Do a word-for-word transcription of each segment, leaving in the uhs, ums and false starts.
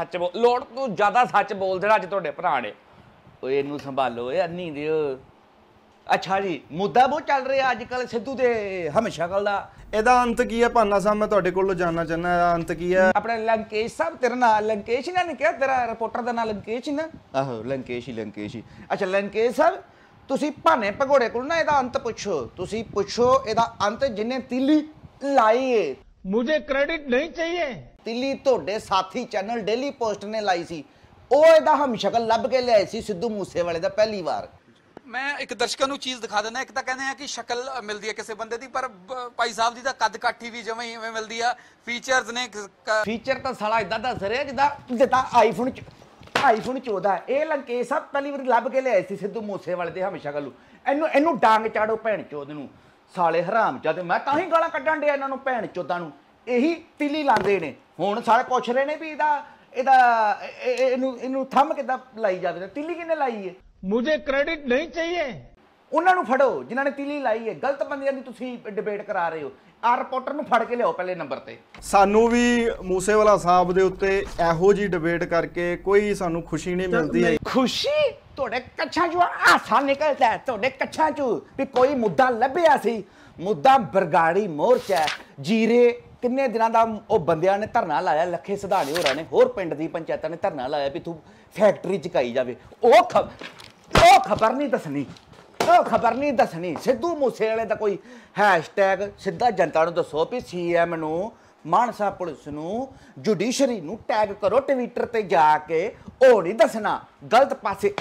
सच बोल लोड़ तू ज्यादा सच बोल देना अज तुहाडे भरा ने ओए इनू संभालो ए अन्नी दिओ अच्छा जी मुद्दा बहुत चल रहा अजकल सिद्धू ते हमशकल दा ਇਹਦਾ ਅੰਤ ਕੀ ਹੈ ਭਾਨਾ ਸਾਹਿਬ मैं ਤੁਹਾਡੇ ਕੋਲੋਂ ਜਾਨਣਾ ਚਾਹੁੰਦਾ ਇਹਦਾ ਅੰਤ ਕੀ ਹੈ अपने लंकेश साहब तेरा ना लंकेश ही ना नहीं क्या तेरा रिपोर्टर का ना लंकेश ही ना आहो लंकेश ही लंकेश ही अच्छा लंकेश साहब तुसी भाने भगोड़े को ना ਇਹਦਾ अंत पुछो तुसी पुछो ਇਹਦਾ अंत जिन्हें तिली लाई है मुझे क्रेडिट नहीं चाहिए तिली ਤੁਹਾਡੇ साथी चैनल डेली पोस्ट ने लाई सी ਉਹ ਇਹਦਾ ਹਮਸ਼ਕਲ ਲੱਭ ਕੇ ਲਿਆਏ ਸੀ ਸਿੱਧੂ ਮੂਸੇਵਾਲੇ ਦਾ ਪਹਿਲੀ ਵਾਰ मैं एक दर्शकों को चीज़ दिखा देना एक तो कहते हैं कि शक्ल मिलती है किसी बंदे की पर भाई साहब की तो कद काठी भी जमें ही मिलती है फीचर्स ने फीचर तो साला इदा दस रहे जिदा जिदा आईफोन आईफोन चौदह ये लंकेश साहब पहली बार ਲੱਭ ਕੇ ਲਿਆਏ ਸੀ ਸਿੱਧੂ ਮੂਸੇਵਾਲੇ ਦੇ ਹਮਸ਼ਕਲ ਨੂੰ ਇਹਨੂੰ ਇਹਨੂੰ ਡਾਂਗ ਚਾੜੋ ਭੈਣ ਚੋਦ ਨੂੰ ਸਾਲੇ ਹਰਾਮ ਚਾਦੇ ਮੈਂ ਤਾਂ ਹੀ ਗਾਲਾਂ ਕੱਢਣ ਡਿਆ ਇਹਨਾਂ ਨੂੰ ਭੈਣ ਚੋਦਾਂ ਨੂੰ ਇਹੀ ਤਿਲੀ ਲਾਉਂਦੇ ਨੇ ਹੁਣ ਸਾਰੇ ਪੁੱਛ ਰਹੇ ਨੇ ਵੀ ਇਹਦਾ ਇਹਦਾ ਇਹਨੂੰ ਇਹਨੂੰ ਥੰਮ ਕਿੱਦਾਂ ਲਾਈ ਜਾਵੇ ਤਿਲੀ ਕਿਹਨੇ ਲਾਈ ਹੈ मुझे क्रेडिट नहीं चाहिए ਉਹਨਾਂ ਨੂੰ ਫੜੋ ਜਿਨ੍ਹਾਂ ਨੇ ਤਿਲੀ ਲਾਈ ਹੈ ਗਲਤ ਬੰਦਿਆਂ ਦੀ ਤੁਸੀਂ ਡਿਬੇਟ ਕਰਾ ਰਹੇ ਹੋ ਆ ਰਿਪੋਰਟਰ ਨੂੰ ਫੜ ਕੇ ਲਿਆਓ ਪਹਿਲੇ ਨੰਬਰ ਤੇ ਸਾਨੂੰ ਵੀ ਮੂਸੇਵਾਲਾ ਸਾਹਿਬ ਦੇ ਉੱਤੇ ਇਹੋ ਜੀ ਡਿਬੇਟ ਕਰਕੇ ਕੋਈ ਸਾਨੂੰ ਖੁਸ਼ੀ ਨਹੀਂ ਮਿਲਦੀ ਹੈ ਖੁਸ਼ੀ ਤੁਹਾਡੇ ਕੱਛਾਂ ਚੋਂ ਆਸਾ ਨਿਕਲਦਾ ਤੁਹਾਡੇ ਕੱਛਾਂ ਚੋਂ ਵੀ ਕੋਈ ਮੁੱਦਾ ਲੱਭਿਆ ਸੀ ਮੁੱਦਾ ਬਰਗਾੜੀ ਮੋਰਚਾ ਜੀਰੇ ਕਿੰਨੇ ਦਿਨਾਂ ਦਾ ਉਹ ਬੰਦਿਆਂ ਨੇ ਧਰਨਾ ਲਾਇਆ ਲੱਖੇ ਸਿਧਾਣੇ ਹੋਰਾਂ ਨੇ ਹੋਰ ਪਿੰਡ ਦੀ ਪੰਚਾਇਤਾਂ ਨੇ ਧਰਨਾ ਲਾਇਆ ਵੀ ਤੂੰ ਫੈਕਟਰੀ ਚਕਾਈ ਜਾਵੇ ਉਹ ਉਹ ਖਬਰ ਨਹੀਂ ਦੱਸਣੀ ਉਹ ਖਬਰ ਨਹੀਂ ਦੱਸਣੀ ਸਿੱਧੂ ਮੂਸੇਵਾਲੇ ਦਾ ਕੋਈ ਹੈਸ਼ਟੈਗ ਸਿੱਧਾ ਜਨਤਾ ਨੂੰ ਦੱਸੋ ਵੀ ਸੀਐਮ ਨੂੰ ਮਾਨਸਾ ਪੁਲਿਸ ਨੂੰ ਜੁਡੀਸ਼ਰੀ ਨੂੰ ਟੈਗ ਕਰੋ ਟਵਿੱਟਰ ਤੇ ਜਾ ਕੇ ਉਹ ਨਹੀਂ ਦੱਸਣਾ ਗਲਤ ਪਾਸੇ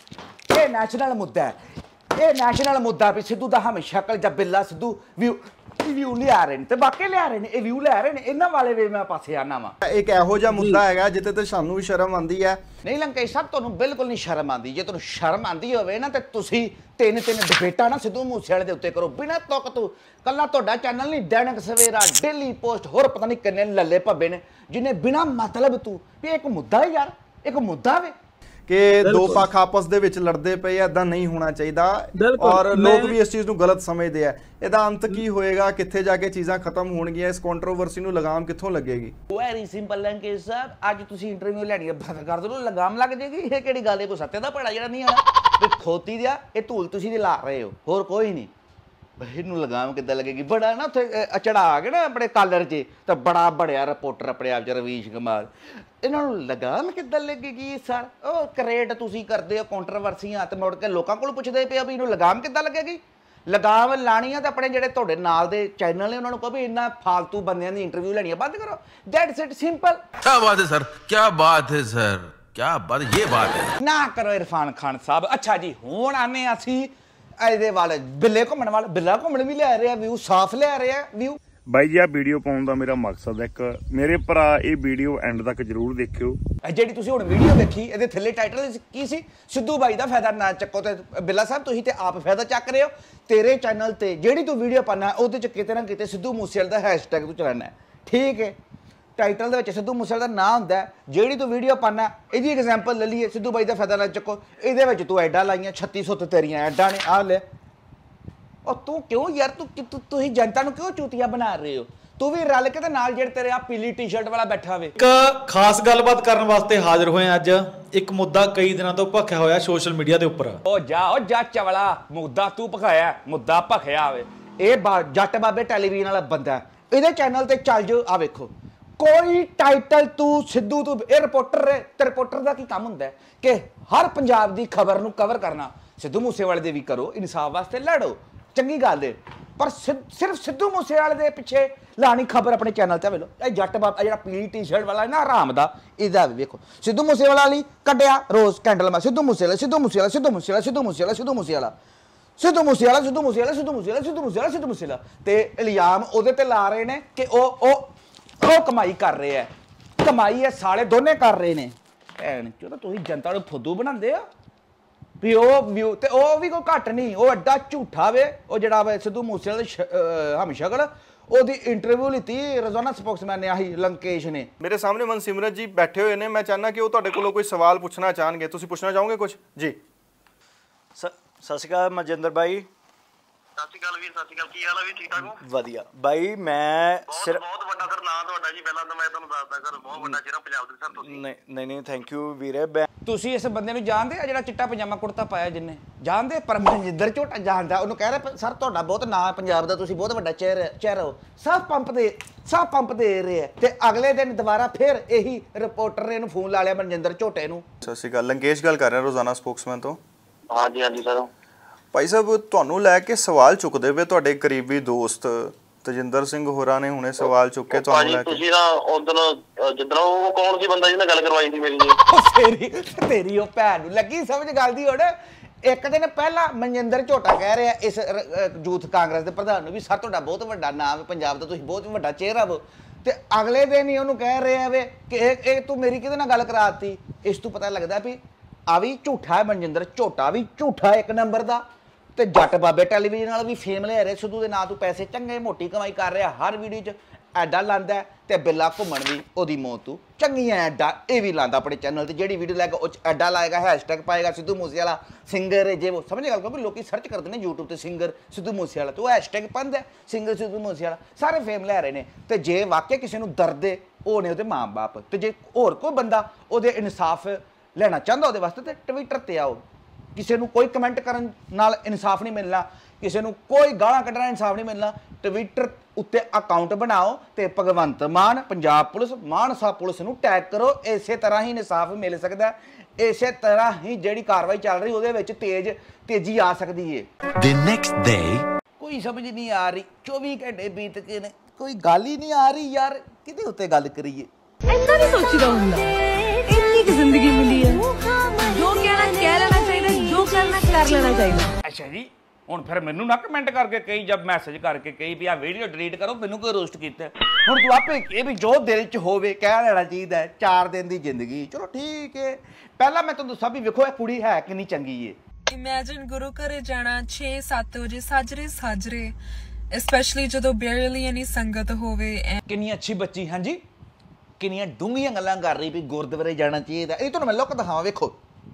ਇਹ ਨੈਸ਼ਨਲ ਮੁੱਦਾ ਹੈ ਇਹ ਨੈਸ਼ਨਲ ਮੁੱਦਾ ਵੀ ਸਿੱਧੂ ਦਾ ਹਮਸ਼ਕਲ ਜਾਂ ਬਿੱਲਾ ਸਿੱਧੂ ਵੀ ਵਿਊ ਲਿਆ ਰਹੇ ਨੇ ਤੇ ਬਾਕੀ ਲਿਆ ਰਹੇ ਨੇ ਇਹ ਵਿਊ ਲੈ ਰਹੇ ਨੇ ਇਹਨਾਂ ਵਾਲੇ ਵੇ ਮੈਂ ਪਾਸੇ ਆਣਾ ਵਾ ਇੱਕ ਇਹੋ ਜਿਹਾ ਮੁੱਦਾ ਹੈਗਾ ਜਿੱਤੇ ਤੇ ਸਾਨੂੰ ਵੀ ਸ਼ਰਮ ਆਉਂਦੀ ਹੈ ਨਹੀਂ ਲੰਕੇਸ਼ ਸਾਹਿਬ ਤੁਹਾਨੂੰ ਬਿਲਕੁਲ ਨਹੀਂ ਸ਼ਰਮ ਆਉਂਦੀ ਜੇ ਤੁਹਾਨੂੰ ਸ਼ਰਮ ਆਉਂਦੀ ਹੋਵੇ ਨਾ ਤੇ ਤੁਸੀਂ ਤਿੰਨ ਤਿੰਨ ਡਿਬੇਟਾਂ ਨਾ ਸਿੱਧੂ ਮੂਸੇਵਾਲੇ ਦੇ ਉੱਤੇ ਕਰੋ ਬਿਨਾਂ ਤੁਕ ਤੋਂ ਕੱਲਾ ਤੁਹਾਡਾ ਚੈਨਲ ਨਹੀਂ ਦੈਨਿਕ ਸਵੇਰਾ ਡੇਲੀ ਪੋਸਟ ਹੋਰ ਪਤਾ ਨਹੀਂ ਕਿੰਨੇ ਲੱਲੇ ਭੱਬੇ ਨੇ ਜਿਹਨੇ ਬਿਨਾਂ ਮਤਲਬ ਤੂੰ ਵੀ ਇੱਕ ਮੁੱਦਾ ਹੈ ਯਾਰ ਇੱਕ ਮੁੱਦਾ ਵੇ कि दो पक्ष आपस ਦੇ ਵਿੱਚ ਲੜਦੇ ਪਏ ਐਦਾਂ ਨਹੀਂ ਹੋਣਾ ਚਾਹੀਦਾ ਔਰ ਲੋਕ ਵੀ ਇਸ ਚੀਜ਼ ਨੂੰ ਗਲਤ ਸਮਝਦੇ ਆ ਇਹਦਾ ਅੰਤ ਕੀ ਹੋਏਗਾ ਕਿੱਥੇ ਜਾ ਕੇ ਚੀਜ਼ਾਂ ਖਤਮ ਹੋਣਗੀਆਂ ਇਸ ਕੰਟਰੋਵਰਸੀ ਨੂੰ ਲਗਾਮ ਕਿੱਥੋਂ ਲੱਗੇਗੀ ਵੈਰੀ ਸਿੰਪਲ ਲੰਕੇਸ਼ ਸਾਹਿਬ ਅੱਜ ਤੁਸੀਂ ਇੰਟਰਵਿਊ ਲੈਣੀ ਹੈ ਬੰਦ ਕਰ ਦੋ ਲਗਾਮ ਲੱਗ ਜੇਗੀ ਇਹ ਕਿਹੜੀ ਗੱਲ ਹੈ ਕੋਈ ਸੱਤੇ ਦਾ ਪੜਾ ਜਿਹੜਾ ਨਹੀਂ ਆਣਾ ਤੇ ਖੋਤੀ ਦਿਆ ਇਹ ਧੂਲ ਤੁਸੀਂ ਦੀ ਲਾ ਰਹੇ ਹੋ ਹੋਰ ਕੋਈ ਨਹੀਂ ਇਹਨੂੰ ਲਗਾਮ ਕਿੱਦਾਂ ਲੱਗੇਗੀ ਬੜਾ ਨਾ ਉੱਥੇ ਚੜਾ ਆ ਗਿਆ ਨਾ ਆਪਣੇ ਕਾਲਰ 'ਚ ਤਾਂ ਬੜਾ ਬੜਿਆ ਰਿਪੋਰਟਰ ਆਪਣੇ ਆਪ 'ਚ ਰਵੀਸ਼ ਕੁਮਾਰ ਇਹਨਾਂ ਨੂੰ ਲਗਾਮ ਕਿੱਦਾਂ ਲੱਗੇਗੀ ਸਰ ਉਹ ਕ੍ਰੀਏਟ ਤੁਸੀਂ ਕਰਦੇ ਹੋ ਕੰਟਰੋਵਰਸੀਆਂ ਤੇ ਮੁੜ ਕੇ ਲੋਕਾਂ ਕੋਲ ਪੁੱਛਦੇ ਪਏ ਵੀ ਇਹਨੂੰ ਲਗਾਮ ਕਿੱਦਾਂ ਲੱਗੇਗੀ ਲਗਾਮ ਲਾਣੀ ਆ ਤੇ ਆਪਣੇ ਜਿਹੜੇ ਤੁਹਾਡੇ ਨਾਲ ਦੇ ਚੈਨਲ ਨੇ ਉਹਨਾਂ ਨੂੰ ਕਹੋ ਵੀ ਇੰਨਾ ਫਾਲਤੂ ਬੰਦਿਆਂ ਦੀ ਇੰਟਰਵਿਊ ਲੈਣੀ ਬੰਦ ਕਰੋ ਦੈਟਸ ਇਟ ਸਿੰਪਲ क्या बात है सर क्या बात है सर क्या बात ये बात है ਨਾ ਕਰੋ ਇਰਫਾਨ ਖਾਨ ਸਾਹਿਬ ਅੱਛਾ ਜੀ ਹੁਣ ਆਨੇ ਅਸੀਂ ਇਹਦੇ ਵਾਲੇ ਬਿੱਲੇ ਘੁੰਮਣ ਵਾਲੇ ਬਿੱਲਾ ਘੁੰਮਣ ਵੀ ਲੈ ਰਿਹਾ ਵਿਊ ਸਾਫ਼ ਲੈ ਰਿਹਾ ਵਿਊ ਬਾਈ ਜੀ ਆ ਵੀਡੀਓ ਪਾਉਣ ਦਾ ਮੇਰਾ ਮਕਸਦ ਹੈ ਇੱਕ ਮੇਰੇ ਭਰਾ ਇਹ ਵੀਡੀਓ ਐਂਡ ਤੱਕ ਜਰੂਰ ਦੇਖਿਓ ਜਿਹੜੀ ਤੁਸੀਂ ਹੁਣ ਵੀਡੀਓ ਦੇਖੀ ਇਹਦੇ ਥੱਲੇ ਟਾਈਟਲ ਕੀ ਸੀ ਸਿੱਧੂ ਬਾਈ ਦਾ ਫਾਇਦਾ ਨਾ ਚੱਕੋ ਤੇ ਬਿੱਲਾ ਸਾਹਿਬ ਤੁਸੀਂ ਤੇ ਆਪ ਫਾਇਦਾ ਚੱਕ ਰਹੇ ਹੋ ਤੇਰੇ ਚੈਨਲ ਤੇ ਜਿਹੜੀ ਤੂੰ ਵੀਡੀਓ ਪਾਣਾ ਉਹਦੇ ਚ ਕਿਤੇ ਨਾ ਕਿਤੇ ਸਿੱਧੂ ਮੂਸੇਵਾਲੇ ਦਾ ਹੈਸ਼ਟੈਗ ਤੂੰ ਚਲਾਣਾ ਠੀਕ ਹੈ ਟਾਈਟਲ ਦੇ ਵਿੱਚ ਸਿੱਧੂ ਮੂਸੇਵਾਲੇ ਦਾ ਨਾਂ ਹੁੰਦਾ ਜਿਹੜੀ ਤੂੰ ਵੀਡੀਓ ਪਾਣਾ ਇਹਦੀ ਐਗਜ਼ਾਮਪਲ ਲੈ ਲਈਏ ਸਿੱਧੂ ਬਾਈ ਦਾ ਫਾਇਦਾ ਨਾ ਚੱਕੋ ਇਹਦੇ ਵਿੱਚ ਤੂੰ ਐਡਾਂ ਲਾਈਆਂ ਛੱਤੀ ਸੌ ਤੇ ਤੇਰੀਆਂ ਐਡਾਂ ਨੇ ਆ ਲੈ ਉਹ ਤੂੰ ਕਿਉਂ ਯਾਰ ਤੂੰ ਤੁਸੀਂ ਜਨਤਾ ਨੂੰ ਕਿਉਂ ਚੂਤੀਆ ਬਣਾ ਰਹੇ ਹੋ ਤੂੰ ਵੀ ਰਲ ਕੇ ਤੇ ਨਾਲ ਜਿਹੜੇ ਤੇਰੇ ਆ ਪੀਲੀ ਟੀ-ਸ਼ਰਟ ਵਾਲਾ ਬੈਠਾ ਵੇ ਇੱਕ ਖਾਸ ਗੱਲਬਾਤ ਕਰਨ ਵਾਸਤੇ ਹਾਜ਼ਰ ਹੋਏ ਅੱਜ ਇੱਕ ਮੁੱਦਾ ਕਈ ਦਿਨਾਂ ਤੋਂ ਭਖਿਆ ਹੋਇਆ ਸੋਸ਼ਲ ਮੀਡੀਆ ਦੇ ਉੱਪਰ ਉਹ ਜਾ ਉਹ ਜਾ ਚਵਲਾ ਮੁੱਦਾ ਤੂੰ ਭਖਾਇਆ ਮੁੱਦਾ ਭਖਿਆ ਵੇ ਇਹ ਜੱਟ ਬਾਬੇ ਟੈਲੀਵਿਜ਼ਨ ਵਾਲਾ ਬੰਦਾ ਇਹਦੇ ਚੈਨਲ ਤੇ ਚੱਲ ਜਾਓ ਆ ਵੇਖੋ ਕੋਈ ਟਾਈਟਲ ਤੂੰ ਸਿੱਧੂ ਤੂੰ ਇਹ ਰਿਪੋਰਟਰ ਤੇ ਰਿਪੋਰਟਰ ਦਾ ਕੀ ਕੰਮ ਹੁੰਦਾ ਕਿ ਹਰ ਪੰਜਾਬ ਦੀ ਖਬਰ ਨੂੰ ਕਵਰ ਕਰਨਾ ਸਿੱਧੂ ਮੂਸੇਵਾਲੇ ਦੇ ਵੀ ਕਰੋ ਇਨਸਾਫ ਵਾਸਤੇ ਲੜੋ ਚੰਗੀ ਗੱਲ ਹੈ ਪਰ ਸਿਰਫ ਸਿੱਧੂ ਮੂਸੇਵਾਲੇ ਦੇ ਪਿੱਛੇ ਲਾਣੀ ਖਬਰ ਆਪਣੇ ਚੈਨਲ ਤੇ ਵੇਲੋ ਇਹ ਜੱਟ ਬਾਬਾ ਜਿਹੜਾ ਪੀਲੀ ਟੀ-ਸ਼ਰਟ ਵਾਲਾ ਨਾ ਆਰਾਮ ਦਾ ਇਹਦਾ ਵੀ ਵੇਖੋ ਸਿੱਧੂ ਮੂਸੇਵਾਲਾ ਲਈ ਕੱਢਿਆ ਰੋਜ਼ ਕੈਂਡਲ ਮੈਂ ਸਿੱਧੂ ਮੂਸੇਵਾਲਾ ਸਿੱਧੂ ਮੂਸੇਵਾਲਾ ਸਿੱਧੂ ਮੂਸੇਵਾਲਾ ਸਿੱਧੂ ਮੂਸੇਵਾਲਾ ਸਿੱਧੂ ਮੂਸੇਵਾਲਾ ਸਿੱਧੂ ਮੂਸੇਵਾਲਾ ਸਿੱਧੂ ਮੂਸੇਵਾਲਾ ਸਿੱਧੂ ਮੂਸੇਵਾਲਾ ਸਿੱਧੂ ਮੂਸੇਵਾਲਾ ਸਿੱਧੂ ਮੂਸੇਵਾਲਾ ਤੇ ਇਲਜ਼ਾਮ ਉਹਦੇ ਤੇ ਲਾ ਰਹੇ ਨੇ ਕਿ ਉਹ ਉਹ ਉਹ ਕਮਾਈ ਕਰ ਰਹੇ ਆ ਕਮਾਈ ਇਹ ਸਾਲੇ ਦੋਨੇ ਕਰ ਰਹੇ ਨੇ ਭੈਣ ਚੋਦ ਤੁਸੀਂ ਜਨਤਾ ਨੂੰ ਫੁੱਦੂ ਬਣਾਉਂਦੇ ਆ ਵੀ ਉਹ ਵਿਊ ਤੇ ਉਹ ਵੀ ਕੋਈ ਘੱਟ ਨਹੀਂ ਉਹ ਐਡਾ ਝੂਠਾ ਵੇ ਉਹ ਜਿਹੜਾ ਵੇ ਸਿੱਧੂ ਮੂਸੇਵਾਲੇ ਹਮਸ਼ਕਲ ਉਹਦੀ ਇੰਟਰਵਿਊ ਲਿੱਤੀ ਰੋਜ਼ਾਨਾ ਸਪੋਕਸਮੈਨ ਨੇ ਆਹੀ ਲੰਕੇਸ਼ ਨੇ ਮੇਰੇ ਸਾਹਮਣੇ ਮਨਸਿਮਰਤ ਜੀ ਬੈਠੇ ਹੋਏ ਨੇ ਮੈਂ ਚਾਹਨਾ ਕਿ ਉਹ ਤੁਹਾਡੇ ਕੋਲੋਂ ਕੋਈ ਸਵਾਲ ਪੁੱਛਣਾ ਚਾਹਣਗੇ ਤੁਸੀਂ ਪੁੱਛਣਾ ਚਾਹੋਗੇ ਕੁਝ ਜੀ ਸਤਿ ਸ਼੍ਰੀ ਅਕਾਲ ਮਨਜਿੰਦਰ ਬਾਈ ਸਤਿ ਸ਼੍ਰੀ ਅਕਾਲ ਵੀਰ, ਸਤਿ ਸ਼੍ਰੀ ਅਕਾਲ। ਕੀ ਹਾਲ ਆ ਵੀਰ, ਠੀਕ ਠਾਕ ਹੋ? ਵਧੀਆ ਬਾਈ। ਮੈਂ ਬਹੁਤ ਬਹੁਤ ਵੱਡਾ ਸਰ ਨਾਂ ਤੁਹਾਡਾ ਜੀ, ਪਹਿਲਾਂ ਤਾਂ ਮੈਂ ਤੁਹਾਨੂੰ ਦੱਸਦਾ ਸਰ, ਬਹੁਤ ਵੱਡਾ ਚਿਹਰਾ ਪੰਜਾਬ ਦੇ ਸਰ ਤੁਸੀਂ। ਨਹੀਂ ਨਹੀਂ ਨਹੀਂ ਥੈਂਕ ਯੂ ਵੀਰੇ। ਮੈਂ ਤੁਸੀਂ ਇਸ ਬੰਦੇ ਨੂੰ ਜਾਣਦੇ ਆ ਜਿਹੜਾ ਚਿੱਟਾ ਪਜਾਮਾ ਕੁੜਤਾ ਪਾਇਆ ਜਿੰਨੇ? ਜਾਣਦੇ? ਪਰ ਮਨਜਿੰਦਰ ਝੋਟਾ ਜਾਣਦਾ। ਉਹਨੂੰ ਕਹਿ ਰਿਹਾ ਸਰ ਤੁਹਾਡਾ ਬਹੁਤ ਨਾਂ ਹੈ ਪੰਜਾਬ ਦਾ, ਤੁਸੀਂ ਬਹੁਤ ਵੱਡਾ ਚਿਹਰਾ ਚਿਹਰਾ ਹੋ। ਸਭ ਪੰਪ ਦੇ ਸਭ ਪੰਪ ਦੇ ਰਹੇ ਆ। ਤੇ ਅਗਲੇ ਦਿਨ ਦੁਬਾਰਾ ਫਿਰ ਇਹੀ ਰਿਪੋਰਟਰ ਨੇ ਇਹਨੂੰ ਫੋਨ ਲਾ ਲਿਆ ਮਨਜਿੰਦਰ ਝੋਟੇ ਨੂੰ। ਸਤਿ ਸ਼੍ਰੀ ਅਕਾਲ, ਲੰਕੇਸ਼ ਗੱਲ ਕਰ ਰਿਹਾ ਰੋਜ਼ਾਨਾ ਸਪੋਕਸਮੈਨ ਤੋਂ। ਹਾਂਜੀ ਹਾਂਜੀ ਸਰ। ਭਾਈ ਸਾਹਿਬ ਤੁਹਾਨੂੰ ਲੈ ਕੇ ਸਵਾਲ ਚੁੱਕਦੇ ਵੇ ਤੁਹਾਡੇ ਕਰੀਬੀ ਦੋਸਤ ਤਜਿੰਦਰ ਸਿੰਘ ਹੋਰਾਂ ਨੇ ਹੁਣੇ ਸਵਾਲ ਚੁੱਕੇ ਤੁਹਾਨੂੰ ਲੈ ਕੇ। ਤੁਸੀਂ ਨਾ ਉਦੋਂ ਜਿੱਦਾਂ ਉਹ ਕੌਣ ਸੀ ਬੰਦਾ ਜਿਹਨੇ ਗੱਲ ਕਰਵਾਈ ਸੀ ਮੇਰੀ ਜੀ? ਤੇਰੀ ਤੇਰੀ ਉਹ ਭੈਣ ਨੂੰ ਲੱਗੀ ਸਮਝ ਗੱਲ ਦੀ। ਹੁਣ ਇੱਕ ਦਿਨ ਪਹਿਲਾਂ ਮਨਜਿੰਦਰ ਝੋਟਾ ਕਹਿ ਰਿਹਾ ਇਸ ਯੂਥ ਕਾਂਗਰਸ ਦੇ ਪ੍ਰਧਾਨ ਨੂੰ ਵੀ ਸਰ ਤੁਹਾਡਾ ਬਹੁਤ ਵੱਡਾ ਨਾਮ ਹੈ ਪੰਜਾਬ ਦਾ, ਤੁਸੀਂ ਬਹੁਤ ਵੱਡਾ ਚਿਹਰਾ ਹੋ। ਤੇ ਅਗਲੇ ਦਿਨ ਹੀ ਉਹਨੂੰ ਕਹਿ ਰਿਹਾ ਵੇ ਕਿ ਇਹ ਇਹ ਤੂੰ ਮੇਰੀ ਕਿਹਦੇ ਨਾਲ ਗੱਲ ਕਰਾਤੀ। ਇਸ ਤੋਂ ਪਤਾ ਲੱਗਦਾ ਵੀ ਆ ਵੀ ਝੂਠਾ ਹੈ ਮਨਜਿੰਦਰ ਝੋਟਾ ਵੀ ਝੂਠਾ ਇੱਕ ਨੰਬਰ ਦਾ। ਤੇ ਜੱਟ ਬਾਬੇ ਟੈਲੀਵਿਜ਼ਨ ਨਾਲ ਵੀ ਫੇਮ ਲੈ ਰਿਹਾ ਸਿੱਧੂ ਦੇ ਨਾਂ ਤੋਂ ਪੈਸੇ ਚੰਗੇ ਮੋਟੀ ਕਮਾਈ ਕਰ ਰਿਹਾ। ਹਰ ਵੀਡੀਓ 'ਚ ਐਡਾ ਲਾਂਦਾ ਤੇ ਬਿੱਲਾ ਘੁੰਮਣ ਵੀ ਉਹਦੀ ਮੌਤ ਤੋਂ ਚੰਗੀਆਂ ਐਡਾ ਇਹ ਵੀ ਲਾਂਦਾ ਆਪਣੇ ਚੈਨਲ ਤੇ। ਜਿਹੜੀ ਵੀਡੀਓ ਲੈ ਕੇ ਉਹ 'ਚ ਐਡਾ ਲਾਏਗਾ, ਹੈਸ਼ਟੈਗ ਪਾਏਗਾ ਸਿੱਧੂ ਮੂਸੇਵਾਲਾ ਸਿੰਗਰ ਜੇ ਉਹ ਸਮਝ ਗੱਲ ਕਿਉਂਕਿ ਲੋਕੀ ਸਰਚ ਕਰਦੇ ਨੇ YouTube ਤੇ ਸਿੰਗਰ ਸਿੱਧੂ ਮੂਸੇਵਾਲਾ ਤੇ ਉਹ ਹੈਸ਼ਟੈਗ ਪਾਉਂਦਾ ਸਿੰਗਰ ਸਿੱਧੂ ਮੂਸੇਵਾਲਾ। ਸਾਰੇ ਫੇਮ ਲੈ ਰਹੇ ਨੇ। ਤੇ ਜੇ ਵਾਕਿਆ ਕਿਸੇ ਨੂੰ ਦਰਦ ਏ ਉਹ ਨੇ ਉਹਦੇ ਮਾਂ ਬਾਪ। ਤੇ ਜੇ ਹੋਰ ਕੋਈ ਬੰਦਾ ਉਹਦੇ ਇਨਸਾਫ ਲੈਣਾ ਚਾਹੁੰਦਾ ਉਹਦੇ ਵਾਸਤੇ ਤੇ ਟਵਿੱਟਰ ਤੇ ਆਓ। ਕਿਸੇ ਨੂੰ ਕੋਈ ਕਮੈਂਟ ਕਰਨ ਨਾਲ ਇਨਸਾਫ ਨਹੀਂ ਮਿਲਣਾ, ਕਿਸੇ ਨੂੰ ਕੋਈ ਗਾਲਾਂ ਕੱਢਣਾ ਇਨਸਾਫ ਨਹੀਂ ਮਿਲਣਾ। ਟਵਿੱਟਰ ਉੱਤੇ ਅਕਾਊਂਟ ਬਣਾਓ ਤੇ ਭਗਵੰਤ ਮਾਨ ਪੰਜਾਬ ਪੁਲਿਸ ਮਾਨਸਾ ਪੁਲਿਸ ਨੂੰ ਟੈਗ ਕਰੋ। ਇਸੇ ਤਰ੍ਹਾਂ ਹੀ ਇਨਸਾਫ ਮਿਲ ਸਕਦਾ। ਇਸੇ ਤਰ੍ਹਾਂ ਹੀ ਜਿਹੜੀ ਕਾਰਵਾਈ ਚੱਲ ਰਹੀ ਉਹਦੇ ਵਿੱਚ ਤੇਜ਼ ਤੇਜ਼ੀ ਆ ਸਕਦੀ ਏ। The next day ਕੋਈ ਸਮਝ ਨਹੀਂ ਆ ਰਹੀ। ਚੌਵੀ ਘੰਟੇ ਬੀਤ ਕੇ ਨੇ ਕੋਈ ਗੱਲ ਹੀ ਨਹੀਂ ਆ ਰਹੀ ਯਾਰ, ਕਿਹਦੇ ਉੱਤੇ ਗੱਲ ਕਰੀਏ। ਇੰਨਾ ਨਹੀਂ ਸੋਚੀਦਾ ਹੁੰਦਾ, ਇੰਨੀ ਕਿ ਜ਼ਿੰਦਗੀ ਮਿਲੀ ਹੈ, ਜੋ ਕਹਿਣਾ ਕਹਿ ਲੈਣਾ ਚਾਹੀਦਾ, ਜੋ ਕਰਨਾ ਕਰ ਲੈਣਾ ਚਾਹੀਦਾ। ਅੱਛਾ ਜੀ, ਹੁਣ ਫਿਰ ਮੈਨੂੰ ਨਾ ਕਮੈਂਟ ਕਰਕੇ ਕਹੀ ਜਾਂ ਮੈਸੇਜ ਕਰਕੇ ਕਹੀ ਵੀ ਆ ਵੀਡੀਓ ਡਿਲੀਟ ਕਰੋ, ਮੈਨੂੰ ਕੋਈ ਰੋਸਟ ਕੀਤਾ। ਹੁਣ ਤੂੰ ਆਪੇ ਇਹ ਵੀ ਜੋ ਦਿਲ 'ਚ ਹੋਵੇ ਕਹਿ ਲੈਣਾ ਚਾਹੀਦਾ। ਚਾਰ ਦਿਨ ਦੀ ਜ਼ਿੰਦਗੀ ਚਲੋ ਠੀਕ ਹੈ। ਪਹਿਲਾਂ ਮੈਂ ਤੁਹਾਨੂੰ ਦੱਸਾਂ ਵੀ ਵੇਖੋ ਇਹ ਕੁੜੀ ਹੈ ਕਿੰਨੀ ਚੰਗੀ ਏ। ਇਮੇਜਿਨ ਗੁਰੂ ਘਰੇ ਜਾਣਾ ਛੇ ਸੱਤ ਵਜੇ ਸਾਜਰੇ ਸਾਜਰੇ, ਸਪੈਸ਼ਲੀ ਜਦੋਂ ਬੇਅਰਲੀ ਇਨੀ ਸੰਗਤ ਹੋਵੇ। ਕਿੰਨੀ ਅੱਛੀ ਬੱਚੀ। ਹਾਂਜੀ ਕਿੰਨੀਆਂ ਡੂੰਘੀਆਂ ਗੱਲਾਂ ਕਰ ਰਹੀ ਵੀ ਗੁਰਦੁਆਰੇ ਜਾਣਾ ਚਾਹੀਦਾ। ਇਹ ਤੁਹਾਨੂੰ ਮੈਂ ਲੁੱਕ ਦਿਖਾਵਾਂ। ਵੇਖੋ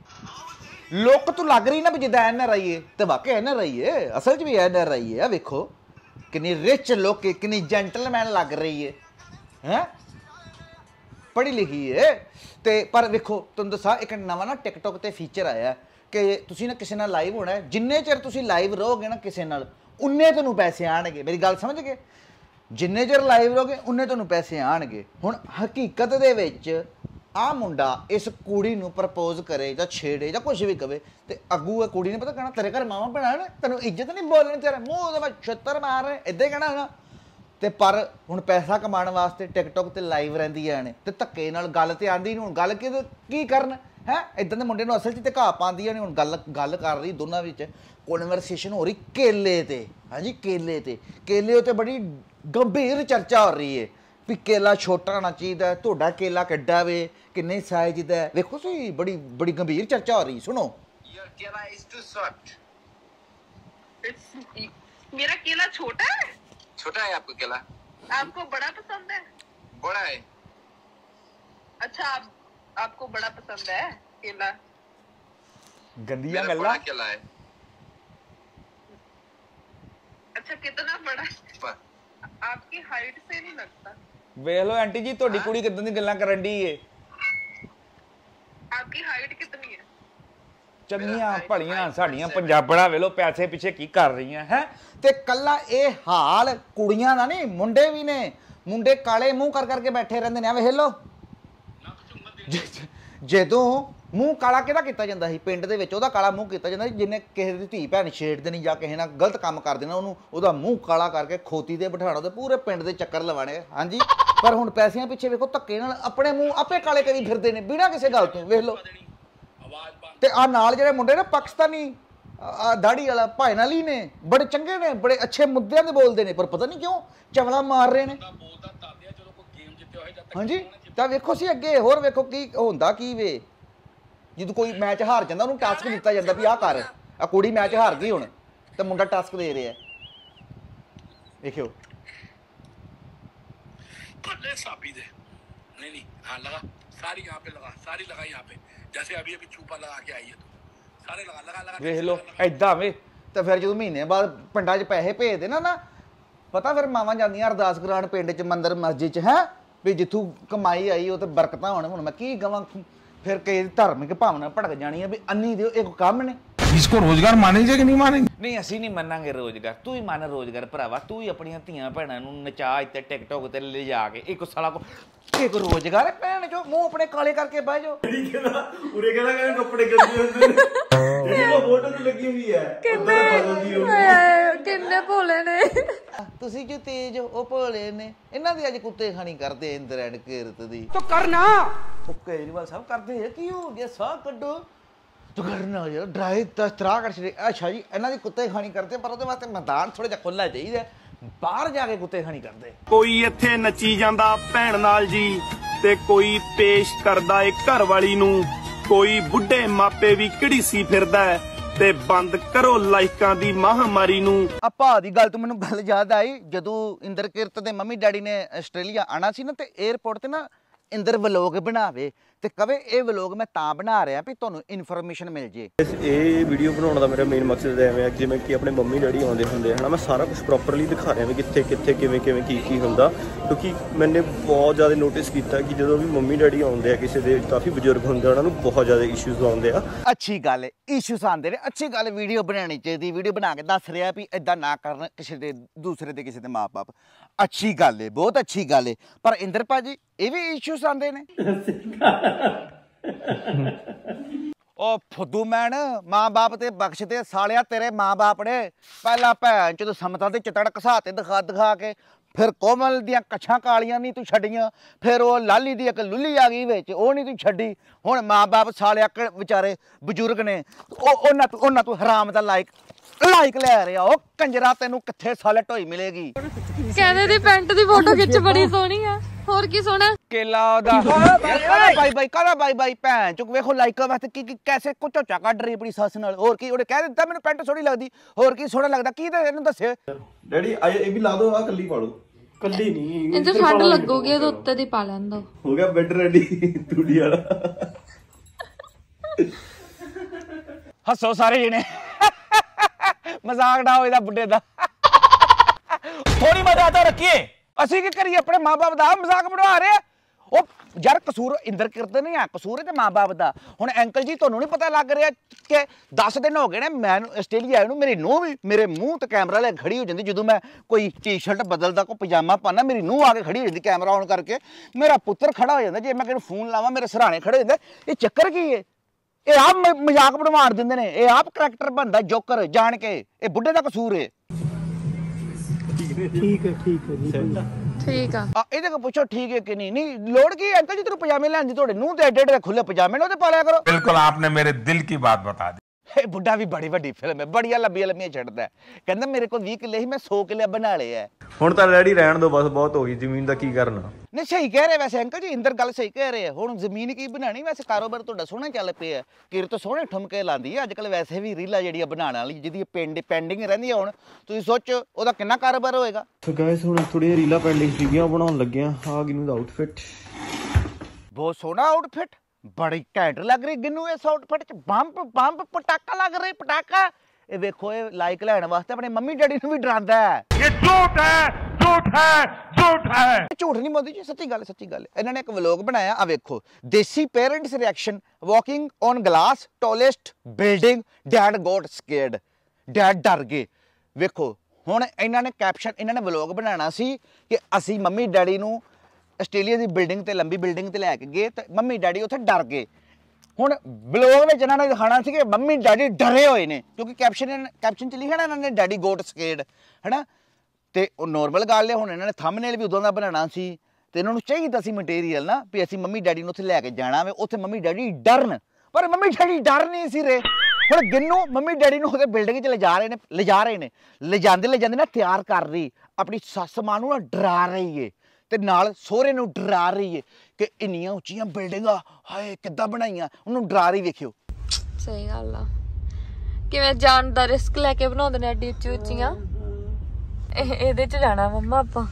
ਲੁੱਕ ਤੋਂ ਲੱਗ ਰਹੀ ਨਾ ਵੀ ਜਿੱਦਾਂ ਐਨ ਆਰ ਆਈ ਏ ਤੇ ਵਾਕਿਆ ਐਨ ਆਰ ਆਈ ਏ, ਅਸਲ 'ਚ ਵੀ ਐਨ ਆਰ ਆਈ ਏ। ਆ ਵੇਖੋ ਕਿੰਨੀ ਰਿਚ ਲੁੱਕ, ਕਿੰਨੀ ਜੈਂਟਲਮੈਨ ਲੱਗ ਰਹੀ ਏ ਹੈ, ਪੜ੍ਹੀ ਲਿਖੀ ਏ। ਤੇ ਪਰ ਵੇਖੋ ਤੁਹਾਨੂੰ ਦੱਸਾਂ ਇੱਕ ਨਵਾਂ ਨਾ ਟਿਕਟੋਕ ਤੇ ਫੀਚਰ ਆਇਆ ਕਿ ਤੁਸੀਂ ਨਾ ਕਿਸੇ ਨਾਲ ਲਾਈਵ ਹੋਣਾ, ਜਿੰਨੇ ਚਿਰ ਤੁਸੀਂ ਲਾਈਵ ਰਹੋਗੇ ਨਾ ਕਿਸੇ ਨਾਲ ਉਨੇ ਤੁਹਾਨੂੰ ਪੈਸੇ ਆਣਗੇ। ਮੇਰੀ ਗੱਲ ਸਮਝ ਗਏ? ਜਿੰਨੇ ਚਿਰ ਲਾਈਵ ਰਹੋਗੇ ਉਨੇ ਤੁਹਾਨੂੰ ਪੈਸੇ ਆਣਗੇ। ਹੁਣ ਹਕੀਕਤ ਦੇ ਵਿੱਚ ਆ ਮੁੰਡਾ ਇਸ ਕੁੜੀ ਨੂੰ ਪ੍ਰਪੋਜ਼ ਕਰੇ ਜਾਂ ਛੇੜੇ ਜਾਂ ਕੁਝ ਵੀ ਕਵੇ ਤੇ ਅੱਗੂ ਇਹ ਕੁੜੀ ਨੇ ਪਤਾ ਕਹਿਣਾ ਤੇਰੇ ਘਰ ਮਾਵਾਂ ਭੈਣਾਂ ਨੇ, ਤੈਨੂੰ ਇੱਜ਼ਤ ਨਹੀਂ ਬੋਲਣੀ, ਤੇਰੇ ਮੂੰਹ ਦੇ ਵਿੱਚ ਛੱਤਰ ਮਾਰ ਰਹੇ, ਇੱਦਾਂ ਹੀ ਕਹਿਣਾ ਨਾ। ਤੇ ਪਰ ਹੁਣ ਪੈਸਾ ਕਮਾਉਣ ਵਾਸਤੇ ਟਿਕਟੋਕ ਤੇ ਲਾਈਵ ਰਹਿੰਦੀਆਂ ਨੇ ਤੇ ਧੱਕੇ ਨਾਲ ਗੱਲ ਤੇ ਆਂਦੀ ਨਹੀਂ। ਹੁਣ ਗੱਲ ਕਿ ਕੀ ਕਰਨ ਹੈ, ਇਦਾਂ ਦੇ ਮੁੰਡੇ ਨੂੰ ਅਸਲ 'ਚ ਤੇ ਘਾਹ ਪਾਉਂਦੀਆਂ ਨੇ। ਹੁਣ ਗੱਲ ਗੱਲ ਕਰ ਰਹੀ ਦੋਨਾਂ ਵਿੱਚ ਕਨਵਰਸੇਸ਼ਨ ਹੋ ਰਹੀ ਕੇਲੇ ਤੇ। ਹਾਂਜੀ ਕੇਲੇ ਤੇ ਕੇਲੇ ਉੱਤੇ ਬੜੀ ਗੰਭੀਰ ਚਰਚਾ ਹੋ ਰਹੀ ਹੈ ਵੀ ਕੇਲਾ ਛੋਟਾ ਹੋਣਾ ਚਾਹੀਦਾ, ਤੁਹਾਡਾ ਕੇਲਾ ਕਿੱਡਾ ਵੇ, ਕਿੰਨੇ ਸਾਈਜ਼ ਦਾ। ਵੇਖੋ ਤੁਸੀਂ ਬੜੀ ਬੜੀ ਗੰਭੀਰ ਚਰਚਾ ਹੋ ਰਹੀ। ਸੁਣੋ। मेरा केला छोटा है। छोटा है आपका केला? आपको बड़ा पसंद है? बड़ा है। अच्छा आप आपको बड़ा पसंद है केला? गंदिया गल्ला। बड़ा केला है। अच्छा कितना बड़ा? आपकी हाइट से नहीं लगता। ਵੇਖ ਲਓ ਆਂਟੀ ਜੀ ਤੁਹਾਡੀ ਕੁੜੀ ਕਿਦਾਂ ਦੀ ਗੱਲਾਂ ਕਰਨ ਦੀ ਏ। आपकी हाइट कितनी है? ਚੰਗੀਆਂ ਭਲੀਆਂ ਸਾਡੀਆਂ ਪੰਜਾਬਣਾਂ ਵੇਖ ਲਓ ਪੈਸੇ ਪਿੱਛੇ ਕੀ ਕਰ ਰਹੀਆਂ ਹੈ। ਤੇ ਕੱਲਾ ਇਹ ਹਾਲ ਕੁੜੀਆਂ ਦਾ ਨਹੀਂ, ਮੁੰਡੇ ਵੀ ਨੇ। ਮੁੰਡੇ ਕਾਲੇ ਮੂੰਹ ਕਰ ਕਰਕੇ ਬੈਠੇ ਰਹਿੰਦੇ ਨੇ। ਵੇਖ ਲਓ ਜਦੋਂ ਮੂੰਹ ਕਾਲਾ ਕਿਹਦਾ ਕੀਤਾ ਜਾਂਦਾ ਸੀ ਪਿੰਡ ਦੇ ਵਿੱਚ, ਉਹਦਾ ਕਾਲਾ ਮੂੰਹ ਕੀਤਾ ਜਾਂਦਾ ਸੀ ਜਿਹਨੇ ਕਿਸੇ ਦੀ ਧੀ ਭੈਣ ਛੇੜ ਦੇਣੀ ਜਾਂ ਕਿਸੇ ਨਾਲ ਗਲਤ ਕੰਮ ਕਰ ਦੇਣਾ, ਉਹਨੂੰ ਉਹਦਾ ਮੂੰਹ ਕਾਲਾ ਕਰਕੇ ਖੋਤੀ ਤੇ ਬਿਠਾਉਣਾ ਤੇ ਪੂਰੇ ਪਿੰਡ ਦੇ ਚੱਕਰ ਲਵਾਣੇ। ਹਾਂਜੀ ਪਰ ਹੁਣ ਪੈਸਿਆਂ ਪਿੱਛੇ ਵੇਖੋ ਧੱਕੇ ਨਾਲ ਆਪਣੇ ਮੂੰਹ ਆਪੇ ਕਾਲੇ ਕਰੀ ਫਿਰਦੇ ਨੇ ਬਿਨਾਂ ਕਿਸੇ ਗੱਲ ਤੋਂ। ਵੇਖ ਲਓ। ਤੇ ਆ ਨਾਲ ਜਿਹੜੇ ਮੁੰਡੇ ਨੇ ਪਾਕਿਸਤਾਨੀ ਦਾੜੀ ਵਾਲਾ ਭਾਈ ਨਾਲ ਹੀ ਨੇ, ਬੜੇ ਚੰਗੇ ਨੇ, ਬੜੇ ਅੱਛੇ ਮੁੱਦਿਆਂ ਦੇ ਬੋਲਦੇ ਨੇ, ਪਰ ਪਤਾ ਨਹੀਂ ਕਿਉਂ ਚਵਲਾ ਮਾਰ ਰਹੇ ਨੇ। ਹਾਂਜੀ ਤਾਂ ਵੇਖੋ ਸੀ ਅੱਗੇ ਹੋਰ ਵੇਖੋ ਕੀ ਹੁੰਦਾ ਕੀ ਵੇ। ਜਦੋਂ ਕੋਈ ਮੈਚ ਹਾਰ ਜਾਂਦਾ ਉਹਨੂੰ ਟਾਸਕ ਦਿੱਤਾ ਜਾਂਦਾ ਵੀ ਆਹ ਕਰ। ਆ ਕੁੜੀ ਮੈਚ ਹਾਰ ਗਈ ਹੁਣ ਤੇ ਮੁੰਡਾ ਟਾਸਕ ਦੇ ਰਿਹਾ। ਦੇਖਿਓ सापी दे नहीं नहीं हाँ लगा सारी यहाँ पे लगा सारी लगा यहाँ पे जैसे अभी अभी छुपा लगा के आई है तो सारे लगा लगा लगा ਵੇਖ ਲਓ ਐਦਾਂ ਵੇ ਤੇ ਫਿਰ ਜਦੋਂ ਮਹੀਨੇ ਬਾਅਦ ਪਿੰਡਾਂ 'ਚ ਪੈਸੇ ਭੇਜਦੇ ਨਾ ਨਾ ਪਤਾ ਫਿਰ ਮਾਵਾਂ ਜਾਂਦੀਆਂ ਅਰਦਾਸ ਕਰਾਉਣ ਪਿੰਡ 'ਚ ਮੰਦਰ ਮਸਜਿਦ 'ਚ ਹੈ ਵੀ ਜਿੱਥੋਂ ਕਮਾਈ ਆਈ ਉਹ ਤੇ ਬਰਕਤਾਂ ਹੋਣ। ਹੁਣ ਮੈਂ ਕੀ ਕਵਾਂ ਫਿਰ ਕਈ ਧਾਰਮਿਕ ਭਾਵਨਾ ਭੜਕ ਜਾਣੀ ਹੈ ਵੀ ਅੰਨੀ ਦਿਓ ਇਹ ਕੰਮ ਨੇ। इसको रोजगार मानेंगे कि नहीं मानेंगे? ਨਹੀਂ ਅਸੀਂ ਨਹੀਂ ਮੰਨਾਂਗੇ ਰੋਜ਼ਗਾਰ। ਤੂੰ ਹੀ ਮੰਨ ਰੋਜ਼ਗਾਰ ਭਰਾਵਾ। ਤੂੰ ਹੀ ਆਪਣੀਆਂ ਧੀਆਂ ਭੈਣਾਂ ਨੂੰ ਨਚਾ ਇੱਥੇ ਟਿਕਟੋਕ ਤੇ ਲਿਜਾ ਕੇ ਇੱਕ ਸਾਲਾ ਕੋ ਇਹ ਕੋ ਰੋਜ਼ਗਾਰ ਹੈ ਭੈਣ ਜੋ ਮੂੰਹ ਆਪਣੇ ਕਾਲੇ ਕਰਕੇ ਬਹਿ ਜਾਓ। ਉਰੇ ਕਿਹੜਾ ਕਹਿੰਦੇ ਕੱਪੜੇ ਗੰਦੇ ਹੁੰਦੇ ਨੇ ਜਿਹੜੀ ਉਹ ਫੋਟੋ ਤੇ ਲੱਗੀ ਹੋਈ ਹੈ ਕਿੰਨੇ ਕਿੰਨੇ ਭੋਲੇ ਨੇ ਤੁਸੀਂ ਜੋ ਤੇਜ ਉਹ ਭੋਲੇ ਨੇ। ਇਹਨਾਂ ਦੀ ਅੱਜ ਕੁੱਤੇ ਖਾਣੀ ਕਰਦੇ ਇੰਦਰ ਐਂਡ ਕੀਰਤ ਦੀ। तो करना ਉਹ ਕੇਜਰੀਵਾਲ ਸਾਹਿਬ ਕਰਦੇ ਹੈ ਕੀ ਹੋ ਗਿਆ ਸਾਹ ਕੱਢੋ ਤੂੰ ਕਰਨਾ ਯਾਰ ਡਰਾਈ ਤਰਾ ਕਰ ਛੜੇ। ਅੱਛਾ ਜੀ ਇਹਨਾਂ ਦੀ ਕੁੱਤੇ ਖਾਣੀ ਕਰਦੇ ਪਰ ਉਹਦੇ ਵਾਸਤੇ ਮੈਦਾਨ ਥੋੜਾ ਜਿਹਾ ਖੁੱਲਾ ਚਾਹੀਦਾ ਬਾਹਰ ਜਾ ਕੇ ਕੁੱਤੇ ਖਾਣੀ ਕਰਦੇ। ਕੋਈ ਇੱਥੇ ਨੱਚੀ ਜਾਂਦਾ ਭੈਣ ਨਾਲ ਜੀ ਤੇ ਕੋਈ ਪੇਸ਼ ਕਰਦਾ ਏ ਘਰ ਵਾਲੀ ਨੂੰ, ਕੋਈ ਬੁੱਢੇ ਮਾਪੇ ਵੀ ਘੜੀਸੀ ਫਿਰਦਾ ਤੇ ਬੰਦ ਕਰੋ ਲਾਈਕਾਂ ਦੀ ਮਹਾਮਾਰੀ ਨੂੰ। ਆ ਭਾ ਦੀ ਗੱਲ ਤੋਂ ਮੈਨੂੰ ਗੱਲ ਯਾਦ ਆਈ ਜਦੋਂ ਇੰਦਰ ਕੀਰਤ ਦੇ ਮੰਮੀ ਡੈਡੀ ਨੇ ਆਸਟ੍ਰੇਲੀਆ ਆਣਾ ਸੀ ਨਾ ਤੇ 에ਅਰਪੋਰਟ ਤੇ ਨਾ ਇੰਦਰ ਵਲੋਗ ਬਣਾਵੇ ਤੇ ਕਵੇ ਇਹ ਵਲੋਗ ਮੈਂ ਤਾਂ ਬਣਾ ਰਿਹਾ ਵੀ ਤੁਹਾਨੂੰ ਇਨਫੋਰਮੇਸ਼ਨ ਮਿਲ ਜੇ। ਇਹ ਵੀਡੀਓ ਬਣਾਉਣ ਦਾ ਮੇਰਾ ਮੇਨ ਮਕਸਦ ਐਵੇਂ ਆ ਜਿਵੇਂ ਕਿ ਆਪਣੇ ਮੰਮੀ ਡੈਡੀ ਆਉਂਦੇ ਹੁੰਦੇ ਹਨਾ ਮੈਂ ਸਾਰਾ ਕੁਝ ਪ੍ਰੋਪਰਲੀ ਦਿਖਾ ਰਿਹਾ ਵੀ ਕਿੱਥੇ ਕਿੱਥੇ ਕਿਵੇਂ ਕਿਵੇਂ ਕੀ ਕੀ ਹੁੰਦਾ ਕਿਉਂਕਿ ਮੈਨੇ ਬਹੁਤ ਜ਼ਿਆਦਾ ਨੋਟਿਸ ਕੀਤਾ ਕਿ ਜਦੋਂ ਵੀ ਮੰਮੀ ਡੈਡੀ ਆਉਂਦੇ ਆ ਕਿਸੇ ਦੇ ਕਾਫੀ ਬਜ਼ੁਰਗ ਹੁੰਦੇ ਉਹਨਾਂ ਨੂੰ ਬਹੁਤ ਜ਼ਿਆਦਾ ਇਸ਼ੂਜ਼ ਆਉਂਦੇ ਆ। ਅੱਛੀ ਗੱਲ ਹੈ ਇਸ਼ੂਜ਼ ਆਉਂਦੇ ਨੇ ਅੱਛੀ ਗੱਲ ਵੀਡੀਓ ਬਣਾਉਣੀ ਚਾਹੀਦੀ। ਵੀਡੀਓ ਬਣਾ ਕੇ ਦੱਸ ਰਿਹਾ ਵੀ ਇਦਾਂ ਨਾ ਕਰਨ ਕਿਸੇ ਦੇ ਦੂਸਰੇ ਦੇ ਕਿਸੇ ਦੇ ਮਾਂ ਬਾਪ। ਅੱਛੀ ਗੱਲ ਹੈ ਬਹੁਤ ਅੱਛੀ ਗੱਲ ਹੈ ਪਰ ਇੰਦਰ ਭਾਜੀ ਇਹ ਵੀ ਇਸ਼ੂਜ਼ ਆਉਂਦੇ ਨੇ। ਉਹ ਫੁੱਦੂ ਮੈਨ ਮਾਂ ਬਾਪ ਤੇ ਬਖਸ਼ ਤੇ ਸਾਲਿਆ ਤੇਰੇ ਮਾਂ ਬਾਪ ਨੇ ਪਹਿਲਾਂ ਭੈਣ ਜਦੋਂ ਸਮਤਾ ਦੇ ਚਤੜ ਘਸਾ ਤੇ ਦਿਖਾ ਦਿਖਾ ਕੇ ਫਿਰ ਕੋਮਲ ਦੀਆਂ ਕੱਛਾਂ ਕਾਲੀਆਂ ਨਹੀਂ ਤੂੰ ਛੱਡੀਆਂ ਫਿਰ ਉਹ ਲਾਲੀ ਦੀ ਇੱਕ ਲੁੱਲੀ ਆ ਗਈ ਵਿੱਚ ਉਹ ਨਹੀਂ ਤੂੰ ਛੱਡੀ। ਹੁਣ ਮਾਂ ਬਾਪ ਸਾਲਿਆ ਵਿਚਾਰੇ ਬਜ਼ੁਰਗ ਨੇ ਉਹ ਉਹਨਾਂ ਤੋਂ ਉਹਨਾਂ ਤੋਂ ਹਰਾਮ ਦਾ ਲਾਇਕ ਲਾਇਕ ਲੈ ਰਿਹਾ। ਉਹ ਕੰਜਰਾ ਤੈਨੂੰ ਕਿੱਥੇ ਸਾਲੇ ਢੋਈ ਮਿਲੇਗੀ। ਕਹਿੰਦੇ ਦੀ ਪੈਂਟ ਦੀ ਫੋਟੋ ਖਿੱਚ ਬੜੀ ਸੋਹਣੀ ਆ ਹੋਰ ਕੀ ਸੋਹਣਾ ਕੇਲਾ ਉਹਦਾ ਬਾਈ ਬਾਈ ਕਾਹਦਾ ਬਾਈ ਬਾਈ ਭੈਣ ਚੁੱਕ ਵੇਖੋ ਲਾਈਕਾਂ ਵਾਸਤੇ ਕੀ ਕੀ ਕੈਸੇ ਕੋ ਝੋਚਾ ਕੱਢ ਰਹੀ ਆਪਣੀ ਸੱਸ ਨਾਲ। ਹੋਰ ਕੀ ਉਹਨੇ ਕਹਿ ਦਿੱਤਾ ਮੈਨੂੰ ਪੈਂਟ ਸੋਹਣੀ ਲੱਗਦੀ ਹੋਰ ਕੀ ਸੋਹਣਾ ਲੱਗਦਾ ਕੀ ਤੇ ਇਹਨੂੰ ਦੱਸੇ। ਡੈਡੀ ਇਹ ਵੀ ਲਾ ਦੋ ਆ ਕੱਲੀ ਪਾ ਲਓ। ਕੱਲੀ ਨਹੀਂ ਇਹ ਤਾਂ ਠੰਡ ਲੱਗੂਗੀ ਉਹਦੇ ਉੱਤੇ ਦੀ ਪਾ ਲੈਂਦਾ ਹੋ ਗਿਆ ਬੈਡ ਰੈਡੀ ਤੂੜੀ ਵਾਲਾ। ਹੱਸੋ ਸਾਰੇ ਜਣੇ ਮਜ਼ਾਕ ਨਾ ਹੋਏ ਦਾ ਬੁੱਢੇ ਦਾ। ਥੋੜੀ ਮਜ਼ਾ ਤਾਂ ਰੱਖੀਏ ਅਸੀਂ ਕੀ ਕਰੀਏ ਆਪਣੇ ਮਾਂ ਬਾਪ ਦਾ ਮਜ਼ਾਕ ਬਣਾ ਰਹੇ। ਉਹ ਯਾਰ ਕਸੂਰ ਇੰਦਰ ਕੀਰਤ ਨਹੀਂ ਆ ਕਸੂਰ ਤੇ ਮਾਂ ਬਾਪ ਦਾ। ਹੁਣ ਅੰਕਲ ਜੀ ਤੁਹਾਨੂੰ ਨਹੀਂ ਪਤਾ ਲੱਗ ਰਿਹਾ ਕਿ ਦਸ ਦਿਨ ਹੋ ਗਏ ਨੇ ਮੈਂ ਆਸਟ੍ਰੇਲੀਆ ਆਏ ਨੂੰ ਮੇਰੀ ਨੂੰਹ ਵੀ ਮੇਰੇ ਮੂੰਹ ਤੇ ਕੈਮਰਾ ਲੈ ਖੜੀ ਹੋ ਜਾਂਦੀ ਜਦੋਂ ਮੈਂ ਕੋਈ ਟੀ ਸ਼ਰਟ ਬਦਲਦਾ ਕੋਈ ਪਜਾਮਾ ਪਾਣਾ ਮੇਰੀ ਨੂੰਹ ਆ ਕੇ ਖੜੀ ਹੋ ਜਾਂਦੀ ਕੈਮਰਾ ਆਨ ਕਰਕੇ। ਮੇਰਾ ਪੁੱਤਰ ਖੜਾ ਹੋ ਜਾਂਦਾ ਜੇ ਮੈਂ ਕਿਹਨੂੰ ਫੋਨ ਲਾਵਾਂ ਮੇਰੇ ਸਰਾਣੇ ਖੜੇ ਹੋ ਜਾਂਦੇ। ਇਹ ਚੱਕਰ ਕੀ ਹੈ ਇਹ ਆਪ ਮਜ਼ਾਕ ਬਣਵਾ ਦਿੰਦੇ ਨੇ ਇਹ ਆਪ ਕਰੈਕਟਰ ਬਣਦਾ ਜੋਕਰ ਜਾਣ ਕੇ। ਇਹ ਬੁੱਢੇ ਦਾ ਕਸੂਰ ਹੈ। ठीक है ठीक है जी ਠੀਕ ਆ ਇਹਦੇ ਕੋ ਪੁੱਛੋ ਠੀਕ ਹੈ ਕਿ ਨਹੀਂ। ਨਹੀਂ ਲੋੜ ਕੀ ਅੰਕਲ ਜੀ ਤੈਨੂੰ ਪਜਾਮੇ ਲੈਣ ਦੀ ਤੁਹਾਡੇ ਨੂੰ ਤੇ ਏਡੇ ਏਡੇ ਖੁੱਲੇ ਪਜਾਮੇ ਨੇ ਉਹਦੇ ਪਾ ਲਿਆ ਕਰੋ। बिल्कुल आपने मेरे दिल की बात बता दी। ਇਹ ਬੁੱਢਾ ਵੀ ਬੜੀ ਵੱਡੀ ਫਿਲਮ ਹੈ ਬੜੀਆਂ ਲੰਬੀਆਂ ਲੰਬੀਆਂ ਛੱਡਦਾ ਕਹਿੰਦਾ ਮੇਰੇ ਕੋਲ ਵੀਹ ਕਿੱਲੇ ਸੀ ਮੈਂ ਸੌ ਕਿੱਲੇ ਬਣਾ ਲਏ ਆ। ਹੁਣ ਤਾਂ ਡੈਡੀ ਰਹਿਣ ਦੋ ਬਸ ਬਹੁਤ ਹੋ ਗਈ ਜ਼ਮੀਨ ਦਾ ਕੀ ਕਰਨਾ। ਨਹੀਂ ਸਹੀ ਕਹਿ ਰਹੇ ਵੈਸੇ ਅੰਕਲ ਜੀ ਇੰਦਰ ਗੱਲ ਸਹੀ ਕਹਿ ਰਹੇ ਹੁਣ ਜ਼ਮੀਨ ਕੀ ਬਣਾਣੀ ਵੈਸੇ ਕਾਰੋਬਾਰ ਤੁਹਾਡਾ ਸੋਹਣਾ ਚੱਲ ਪਿਆ ਕਿਰਤ ਸੋਹਣੇ ਠੁਮਕੇ ਲਾਉਂਦੀ ਹੈ ਅੱਜ ਕੱਲ ਵੈਸੇ ਵੀ ਰੀਲਾਂ ਜਿਹੜੀਆਂ ਬਣਾਉਣ ਵਾਲੀ ਜਿਹਦੀ ਪਿੰਡ ਪੈਂਡਿੰਗ ਰਹਿੰਦੀ ਹੁਣ ਤੁਸੀਂ ਸੋਚੋ ਉਹਦਾ ਕਿੰਨਾ ਕਾਰੋਬਾਰ ਹੋਏਗਾ। ਸੋ ਗਾਇਸ ਹੁਣ ਥੋੜੀਆਂ ਰੀਲਾਂ ਪੈਂਡਿੰਗ ਸੀਗੀਆਂ ਬਣਾਉਣ ਲੱਗਿਆ ਆ ਗਿਨੂੰ ਦਾ ਆਊਟਫਿਟ ਬਹੁਤ ਸੋਹਣਾ ਆਊਟਫਿਟ ਬੜੀ ਘੈਂਟ ਲੱਗ ਰਹੀ ਗਿਨੂੰ ਇਸ ਆਊਟਫਿਟ ਚ ਬੰਬ ਬੰਬ ਪਟਾਕਾ ਲੱਗ ਰਹੀ ਪਟਾਕਾ। ਇਹ ਵੇਖੋ ਇਹ ਲਾਈਕ ਲੈਣ ਵਾਸਤੇ ਆਪਣੇ ਮੰਮੀ ਡੈਡੀ ਨੂੰ ਵੀ ਡਰਾਉਂਦਾ ਹੈ। ये झूठ है झूठ है झूठ है। ਝੂਠ ਨਹੀਂ ਬੋਲਦੀ ਜੀ ਸੱਚੀ ਗੱਲ ਸੱਚੀ ਗੱਲ ਇਹਨਾਂ ਨੇ ਇੱਕ ਵਲੋਗ ਬਣਾਇਆ ਆ ਵੇਖੋ desi parents reaction walking on glass tallest building dad got scared dad ਡਰ ਗਏ। ਵੇਖੋ ਹੁਣ ਇਹਨਾਂ ਨੇ ਕੈਪਸ਼ਨ ਇਹਨਾਂ ਨੇ ਵਲੋਗ ਬਣਾਉਣਾ ਸੀ ਕਿ ਅਸੀਂ ਮੰਮੀ ਡੈਡੀ ਨੂੰ ਆਸਟ੍ਰੇਲੀਆ ਦੀ ਬਿਲਡਿੰਗ ਤੇ ਲੰਬੀ ਬਿਲਡਿੰਗ ਤੇ ਲੈ ਕੇ ਗਏ ਤੇ ਮੰਮੀ ਡੈਡੀ ਉੱਥੇ ਡਰ ਗਏ। ਹੁਣ ਵਲੋਗ ਵਿੱਚ ਇਹਨਾਂ ਨੇ ਦਿਖਾਉਣਾ ਸੀ ਕਿ ਮੰਮੀ ਡੈਡੀ ਡਰੇ ਹੋਏ ਨੇ ਕਿਉਂਕਿ ਕੈਪਸ਼ਨ ਕੈਪਸ਼ਨ ਚ ਲਿਖਿਆ ਨਾ ਇਹਨਾਂ ਨੇ ਡੈਡੀ ਗੋਟ ਸਕੇਅਰਡ ਹੈਨਾ ਤੇ ਉਹ ਨੋਰਮਲ ਗੱਲ ਹੈ। ਹੁਣ ਇਹਨਾਂ ਨੇ ਥੰਬਨੇਲ ਵੀ ਉਦੋਂ ਦਾ ਬਣਾਉਣਾ ਸੀ ਤੇ ਇਹਨਾਂ ਨੂੰ ਚਾਹੀਦਾ ਸੀ ਮਟੀਰੀਅਲ ਨਾ ਵੀ ਅਸੀਂ ਮੰਮੀ ਡੈਡੀ ਨੂੰ ਉੱਥੇ ਲੈ ਕੇ ਜਾਣਾ ਵੇ ਉੱਥੇ ਮੰਮੀ ਡੈਡੀ ਡਰਨ ਪਰ ਮੰਮੀ ਡੈਡੀ ਡਰ ਨਹੀਂ ਸੀ ਰਹੇ। ਹੁਣ ਗਿੰਨੂ ਮੰਮੀ ਡੈਡੀ ਨੂੰ ਉਹਦੇ ਬਿਲਡਿੰਗ 'ਚ ਲਿਜਾ ਰਹੇ ਨੇ ਲਿਜਾ ਰਹੇ ਨੇ ਲਿਜਾਂਦੇ ਲਿਜਾਂਦੇ ਨਾ ਤਿਆਰ ਕਰ ਰਹੀ ਆਪਣੀ ਸੱਸ ਮਾਂ ਨੂੰ ਨਾ ਡਰਾ ਰਹੀ ਏ ਤੇ ਨਾਲ ਸਹੁਰੇ ਨੂੰ ਡਰਾ ਰਹੀ ਏ ਕਿ ਇੰਨੀਆਂ ਉੱਚੀਆਂ ਬਿਲਡਿੰਗਾਂ ਹਾਏ ਕਿੱਦਾਂ ਬਣਾਈਆਂ ਉਹਨੂੰ ਡਰਾ ਰਹੀ ਵੇਖਿਓ। ਸਹੀ ਗੱਲ ਆ ਕਿਵੇਂ ਜਾਣ ਦਾ ਰਿਸਕ ਲੈ ਕੇ ਬਣਾਉਂਦੇ ਨੇ ਐਡੀ ਉੱਚੀ ਉੱਚੀਆਂ। ਇਹਦੇ ਚ ਜਾਣਾ ਮੰਮਾ ਆਪਾਂ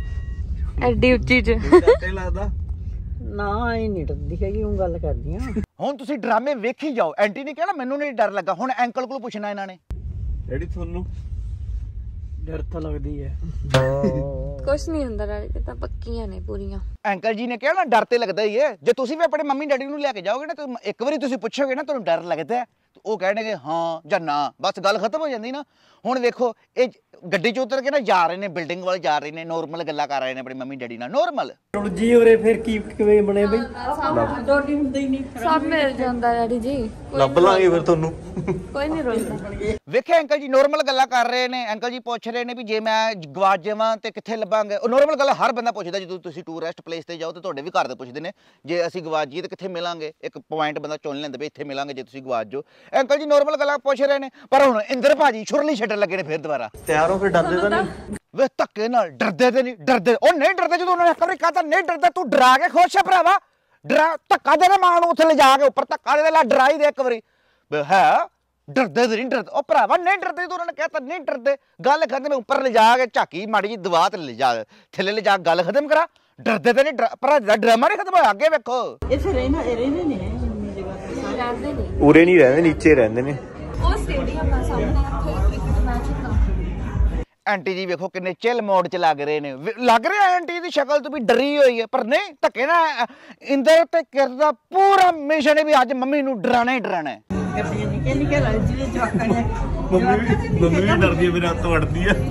ਐਡੀ ਉੱਚੀ ਚ ਲੱਗਦਾ ਨਾ ਇਹ ਨਹੀਂ ਡਰਦੀ ਹੈਗੀ ਉਹ ਗੱਲ ਕਰਦੀ ਆ। ਹੁਣ ਤੁਸੀਂ ਡਰਾਮੇ ਵੇਖੀ ਜਾਓ। ਐਂਟੀ ਨੇ ਕਹਿਣਾ ਮੈਨੂੰ ਨਹੀਂ ਡਰ ਲੱਗਾ, ਹੁਣ ਅੰਕਲ ਕੋਲ ਪੁੱਛਣਾ ਇਹਨਾਂ ਨੇ। ਡੈਡੀ ਤੁਹਾਨੂੰ ਡਰ ਤਾਂ ਲੱਗਦੀ ਹੈ? ਕੁਛ ਨਹੀਂ ਹੁੰਦਾ ਡੈਡੀ, ਤੇ ਤਾਂ ਪੱਕੀਆਂ ਨੇ ਪੂਰੀਆਂ। ਅੰਕਲ ਜੀ ਨੇ ਕਿਹਾ ਨਾ ਡਰ ਤੇ ਲੱਗਦਾ ਹੀ ਹੈ। ਜੇ ਤੁਸੀਂ ਵੀ ਆਪਣੇ ਮੰਮੀ ਡੈਡੀ ਨੂੰ ਲੈ ਕੇ ਜਾਓਗੇ ਨਾ, ਤੇ ਇੱਕ ਵਾਰੀ ਤੁਸੀਂ ਪੁੱਛੋਗੇ ਨਾ ਤੁਹਾਨੂੰ ਡਰ ਲੱਗਦਾ ਹੈ, ਉਹ ਕਹਿਣਗੇ ਹਾਂ ਜਾਂ ਨਾ, ਬਸ ਗੱਲ ਖਤਮ ਹੋ ਜਾਂਦੀ ਨਾ। ਹੁਣ ਵੇਖੋ ਇਹ ਗੱਡੀ 'ਚ ਉਤਰ ਕੇ ਨਾ ਜਾ ਰਹੇ ਨੇ, ਬਿਲਡਿੰਗ ਵੱਲ ਜਾ ਰਹੇ ਨੇ, ਨੋਰਮਲ ਗੱਲਾਂ ਕਰ ਰਹੇ ਨੇ ਆਪਣੇ ਮੰਮੀ ਡੈਡੀ ਨਾਲ, ਨੋਰਮਲ। ਜੀ ਉਰੇ ਫਿਰ ਕੀ ਕਿਵੇਂ ਬਣੇ ਬਈ? ਡੋਡੀ ਹੁੰਦਾ ਹੀ ਨਹੀਂ, ਸਭ ਮਿਲ ਜਾਂਦਾ ਡੈਡੀ ਜੀ। ਲੱਭ ਲਾਂਗੇ ਫਿਰ ਤੁਹਾਨੂੰ। ਕੋਈ ਨਹੀਂ ਰੋਂਦਾ। ਵੇਖਿਆ ਅੰਕਲ ਜੀ ਨੋਰਮਲ ਗੱਲਾਂ ਕਰ ਰਹੇ ਨੇ। ਅੰਕਲ ਜੀ ਪੁੱਛ ਰਹੇ ਨੇ ਵੀ ਜੇ ਮੈਂ ਗਵਾਚ ਜਾਵਾਂ ਤੇ ਕਿੱਥੇ ਲੱਭਾਂਗੇ। ਉਹ ਨੋਰਮਲ ਗੱਲ ਹਰ ਬੰਦਾ ਪੁੱਛਦਾ, ਜਦੋਂ ਤੁਸੀਂ ਟੂਰਿਸਟ ਪਲੇਸ ਤੇ ਜਾਓ ਤੇ ਤੁਹਾਡੇ ਵੀ ਘਰ ਦੇ ਪੁੱਛਦੇ ਨੇ ਜੇ ਅਸੀਂ ਗਵਾਚ ਜਾਈਏ ਤੇ ਕਿੱਥੇ ਮਿਲਾਂਗੇ। ਇੱਕ ਪੁਆਇੰਟ ਬੰਦਾ ਚੁਣ ਲੈਂਦਾ ਵੀ ਇੱਥੇ ਮਿਲਾਂਗੇ ਜੇ ਤੁਸੀਂ ਗਵਾਚ ਜਾਓ। ਅੰਕਲ ਜੀ ਨੋਰਮਲ ਗੱਲਾਂ ਪੁੱਛ ਰਹੇ ਨੇ, ਪਰ ਹੁਣ ਇੰਦਰ ਭਾਜੀ ਛੁਰਲੀ ਛੱਡਣ ਲੱਗੇ ਨੇ ਫਿਰ ਦੁਬਾਰਾ। ਤਿਆਰ ਹੋ ਫਿਰ ਡਰਦੇ ਤਾਂ ਨਹੀਂ? ਵੇ ਧੱਕੇ ਨਾਲ ਡਰਦੇ ਤੇ ਨਹੀਂ ਡਰਦੇ, ਉਹ ਨਹੀਂ ਡਰਦੇ ਜਦੋਂ ਉਹਨਾਂ ਨੇ ਇੱਕ ਵਾਰੀ ਕਹਤਾ ਨਹੀਂ ਡਰਦਾ। ਤੂੰ ਡਰਾ ਕੇ ਖੁਸ਼ ਹੈ ਭਰਾਵਾ, ਡਰਾ ਧੱਕਾ ਦੇ ਨਾ ਮਾਂ ਨੂੰ ਉੱਥੇ ਲਿਜਾ ਕੇ, ਉੱਪਰ ਧੱਕਾ ਦੇ ਲੈ, ਡਰਾ ਹੀ ਦੇ ਇੱਕ ਵਾਰੀ। ਹੈ ਡਰਦੇ ਤੇ ਨਹੀਂ ਡਰਦੇ, ਉਹ ਭਰਾਵਾ ਨਹੀਂ ਡਰਦੇ ਤੂੰ ਉਹਨਾਂ ਨੇ ਕਹਿਤਾ ਨਹੀਂ ਡਰਦੇ। ਗੱਲ ਖਤਮ, ਉੱਪਰ ਲਿਜਾ ਕੇ ਝਾਕੀ ਮਾੜੀ ਜੀ ਦਵਾ ਤੇ ਲਿਜਾ ਥੱਲੇ ਲਿਜਾ ਗੱਲ ਖਤਮ ਕਰਾ। ਡਰਦੇ ਤੇ ਨਹੀਂ, ਪਰ ਡਰਾਮਾ ਨਹੀਂ ਖਤਮ ਹੋਇਆ, ਅੱਗੇ ਵੇਖੋ। ਇੱਥੇ ਰਹਿਣਾ ਰਹਿੰਦੇ ਨੇ ਇੰਨੀ ਜਗ੍ਹਾ ਤੇ, ਰਹਿੰਦੇ ਨੇ ਉਰੇ ਨਹੀਂ ਰਹਿੰਦੇ, ਨੀਚੇ ਰਹਿੰਦੇ ਨੇ। ਉਹ ਸਟੇਡੀਅਮ ਦਾ ਸਾਹਮਣੇ ਉੱਥੇ ਕ੍ਰਿਕਟ ਮੈਚ ਹੁੰਦਾ। ਆਂਟੀ ਜੀ ਵੇਖੋ ਕਿੰਨੇ ਚਿਲ ਮੋਡ 'ਚ ਲੱਗ ਰਹੇ ਨੇ। ਲੱਗ ਰਿਹਾ ਆਂਟੀ ਦੀ ਸ਼ਕਲ ਤੋਂ ਵੀ ਡਰੀ ਹੋਈ ਹੈ, ਪਰ ਨਹੀਂ ਧੱਕੇ ਨਾ ਇੰਦਰ ਤੇ ਕਿਰਦਾ ਪੂਰਾ ਮਿਸ਼ਨ ਹੈ ਵੀ ਅੱਜ ਮੰਮੀ ਨੂੰ ਡਰਾਣਾ ਹੀ ਡਰਾਣਾ। ਨਿੱਕੇ ਨਿੱਕੇ ਜਿਹੜੇ ਜਵਾਕਾਂ ਨੇ ਮੰਮੀ ਵੀ ਮੰਮੀ ਵੀ ਡਰਦੀ ਹੈ, ਮੇਰੇ ਹੱਥ ਵੜਦੀ ਹੈ।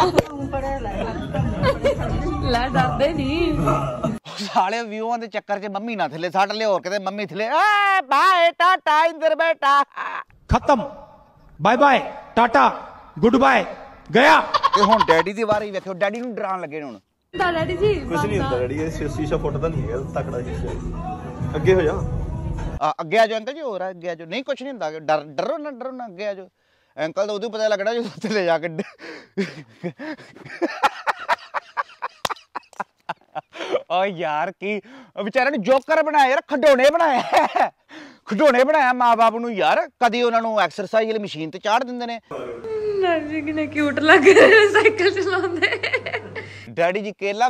ਲੈ ਡਰਦੇ ਨਹੀਂ ਸਾਲੇ ਵਿਊਆਂ ਦੇ ਚੱਕਰ 'ਚ ਮੰਮੀ ਨਾ ਥੱਲੇ ਸੱਟ ਲਿਓ, ਹੋਰ ਕਿਤੇ ਮੰਮੀ ਥੱਲੇ। ਏ ਬਾਏ ਟਾਟਾ ਇੰਦਰ ਬੇਟਾ खत्म, bye bye tata goodbye गया। ਤੇ ਹੁਣ ਡੈਡੀ ਦੀ ਵਾਰੀ ਵੇਖਿਓ, ਡੈਡੀ ਨੂੰ ਡਰਾਉਣ ਲੱਗੇ ਨੇ ਹੁਣ। ਡੈਡੀ ਜੀ ਕੁਝ ਨਹੀਂ ਹੁੰਦਾ ਡੈਡੀ, ਇਹ ਸ਼ੀਸ਼ਾ ਫੁੱਟਦਾ ਨਹੀਂ ਹੈਗਾ, ਤਕੜਾ ਸ਼ੀਸ਼ਾ। ਅੱਗੇ ਹੋ ਜਾ, ਅੱਗੇ ਆ ਜਾਓ ਅੰਕਲ ਜੀ, ਹੋਰ ਆ ਅੱਗੇ ਆ ਜਾਓ। ਨਹੀਂ ਕੁਛ ਨਹੀਂ ਹੁੰਦਾ, ਡਰ ਡਰੋ ਨਾ ਡਰੋ ਨਾ, ਅੱਗੇ ਆ ਜਾਓ। ਅੰਕਲ ਤਾਂ ਉਦੋਂ ਪਤਾ ਲੱਗਣਾ ਜਦੋਂ ਥੱਲੇ ਜਾ ਕੇ ਓ ਯਾਰ ਕੀ ਵਿਚਾਰਿਆਂ ਨੂੰ ਜੋਕਰ ਬਣਾਇਆ ਯਾਰ, ਖਿਡੌਣੇ ਬਣਾਇਆ, ਖਿਡੌਣੇ ਬਣਾਇਆ ਮਾਂ ਬਾਪ ਨੂੰ ਯਾਰ। ਕਦੀ ਉਹਨਾਂ ਨੂੰ ਐਕਸਰਸਾਈਜ਼ ਵਾਲੀ ਮਸ਼ੀਨ ਤੇ ਚਾੜ ਦਿੰਦੇ ਨੇ। ਡੈਡੀ ਕਿੰਨੇ ਕਿਊਟ ਲੱਗ ਰਹੇ ਸਾਈਕਲ ਚਲਾਉਂਦੇ। ਡੈਡੀ ਜੀ ਕੇਲਾ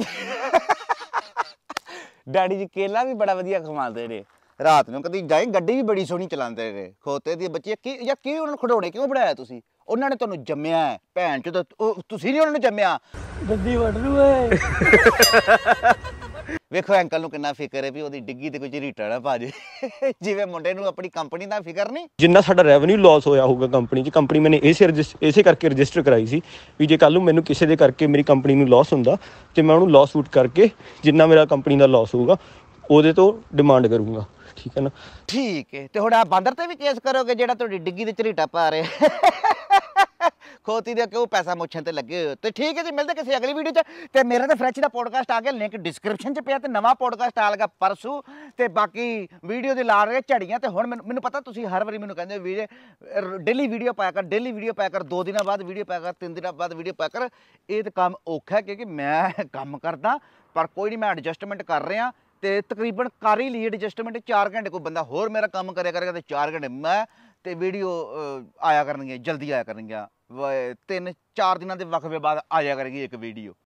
ਡੈਡੀ ਜੀ ਕੇਲਾ ਵੀ ਬੜਾ ਵਧੀਆ ਖਵਾਉਂਦੇ ਨੇ। ਰਾਤ ਨੂੰ ਕਦੀ ਜਾਏ ਗੱਡੀ ਵੀ ਬੜੀ ਸੋਹਣੀ ਚਲਾਉਂਦੇ ਨੇ। ਖੋਤੇ ਦੀ ਬੱਚੇ ਕੀ ਜਾਂ ਕੀ ਉਹਨਾਂ ਨੂੰ ਖਿਡੌਣੇ ਕਿਉਂ ਬਣਾਇਆ ਤੁਸੀਂ? ਉਹਨਾਂ ਨੇ ਤੁਹਾਨੂੰ ਜੰਮਿਆ ਹੈ ਭੈਣ ਚੋਦ, ਤੁਸੀਂ ਨਹੀਂ ਉਹਨਾਂ ਨੂੰ ਜੰਮਿਆ। ਗੱਡੀ ਵੱਢ ਰੂ ਏ। ਵੇਖੋ ਅੰਕਲ ਨੂੰ ਕਿੰਨਾ ਫਿਕਰ ਹੈ ਵੀ ਉਹਦੀ ਡਿੱਗੀ ਤੇ ਕੁਝ ਰੀਟਾ ਨਾ ਪਾ ਜੇ, ਜਿਵੇਂ ਮੁੰਡੇ ਨੂੰ ਆਪਣੀ ਕੰਪਨੀ ਦਾ ਫਿਕਰ ਨਹੀਂ। ਜਿੰਨਾ ਸਾਡਾ ਰੈਵਨਿਊ ਲਾਸ ਹੋਇਆ ਹੋਊਗਾ ਕੰਪਨੀ 'ਚ, ਕੰਪਨੀ ਮੈਨੇ ਇਸੇ ਇਸੇ ਕਰਕੇ ਰਜਿਸਟਰ ਕਰਾਈ ਸੀ ਵੀ ਜੇ ਕੱਲ੍ਹ ਨੂੰ ਮੈਨੂੰ ਕਿਸੇ ਦੇ ਕਰਕੇ ਮੇਰੀ ਕੰਪਨੀ ਨੂੰ ਲਾਸ ਹੁੰਦਾ ਤੇ ਮੈਂ ਉਹਨੂੰ ਲਾਸ ਆਊਟ ਕਰਕੇ ਜਿੰਨਾ ਮੇਰਾ ਕੰਪਨੀ ਦਾ ਲਾਸ ਹੋਊਗਾ ਉਹਦੇ ਤੋਂ ਡਿਮਾਂਡ ਕਰੂੰਗਾ। ਠੀਕ ਹੈ ਨਾ? ਠੀਕ ਹੈ। ਤੇ ਹੁਣ ਆ ਬਾਂਦਰ ਤੇ ਵੀ ਕੇਸ ਕਰੋਗੇ ਜਿਹੜਾ ਤੁਹਾਡੀ ਡਿੱਗੀ ਦੇ ਝਰੀਟਾ ਪਾ ਰਿਹਾ ਖੋਤੀ ਦੇ ਕਿਉਂ ਪੈਸਾ ਮੁੱਛਣ ਤੇ ਲੱਗੇ ਹੋ? ਤੇ ਠੀਕ ਹੈ ਜੀ, ਮਿਲਦੇ ਕਿਸੇ ਅਗਲੀ ਵੀਡੀਓ 'ਚ। ਤੇ ਮੇਰਾ ਤਾਂ ਫਰੈਸ਼ ਦਾ ਪੋਡਕਾਸਟ ਆ ਗਿਆ, ਲਿੰਕ ਡਿਸਕ੍ਰਿਪਸ਼ਨ 'ਚ ਪਿਆ, ਤੇ ਨਵਾਂ ਪੋਡਕਾਸਟ ਆ ਲਗਾ ਪਰਸੋਂ। ਤੇ ਬਾਕੀ ਵੀਡੀਓ ਦੇ ਲਾ ਰਹੇ ਝੜੀਆਂ। ਤੇ ਹੁਣ ਮੈਨੂੰ ਮੈਨੂੰ ਪਤਾ ਤੁਸੀਂ ਹਰ ਵਾਰੀ ਮੈਨੂੰ ਕਹਿੰਦੇ ਵੀਡੀਓ ਡੇਲੀ ਵੀਡੀਓ ਪਾਇਆ ਕਰ, ਡੇਲੀ ਵੀਡੀਓ ਪਾਇਆ ਕਰ, ਦੋ ਦਿਨਾਂ ਬਾਅਦ ਵੀਡੀਓ ਪਾਇਆ ਕਰ, ਤਿੰਨ ਦਿਨਾਂ ਬਾਅਦ ਵੀਡੀਓ ਪਾਇਆ ਕਰ। ਇਹ ਤਾਂ ਕੰਮ ਔਖਾ ਕਿਉਂਕਿ ਮੈਂ ਕੰਮ ਕਰਦਾ, ਪਰ ਕੋਈ ਨਹੀਂ, ਮੈਂ ਐਡਜਸਟਮੈਂਟ ਕਰ ਰਿਹਾ। ਤੇ ਤਕਰੀਬਨ ਕਰ ਹੀ ਲਈ ਐਡਜਸਟਮੈਂਟ। ਚਾਰ ਘੰਟੇ ਕੋਈ ਬੰਦਾ ਹੋਰ ਮੇਰਾ ਕੰਮ ਕਰਿਆ ਕਰੇਗਾ ਤੇ ਚਾਰ ਘੰਟੇ ਮੈਂ, ਤੇ ਵੀਡੀਓ ਆਇਆ ਕਰਨਗੀਆਂ, ਜਲਦੀ ਆਇਆ ਕਰਨਗੀਆਂ। ਤਿੰਨ ਚਾਰ ਦਿਨਾਂ ਦੇ ਵਕਫੇ ਬਾਅਦ ਆਇਆ ਕਰੇਗੀ ਇੱਕ ਵੀਡੀਓ।